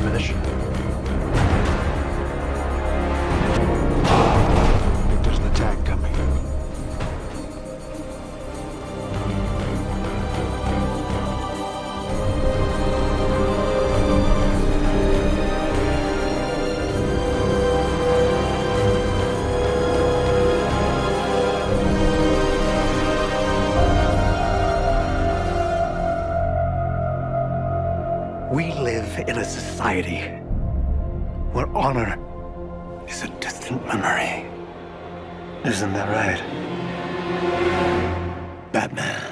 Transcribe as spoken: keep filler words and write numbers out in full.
ammunition. I think there's an attack coming. We live in a society where honor is a distant memory. Isn't that right, Batman?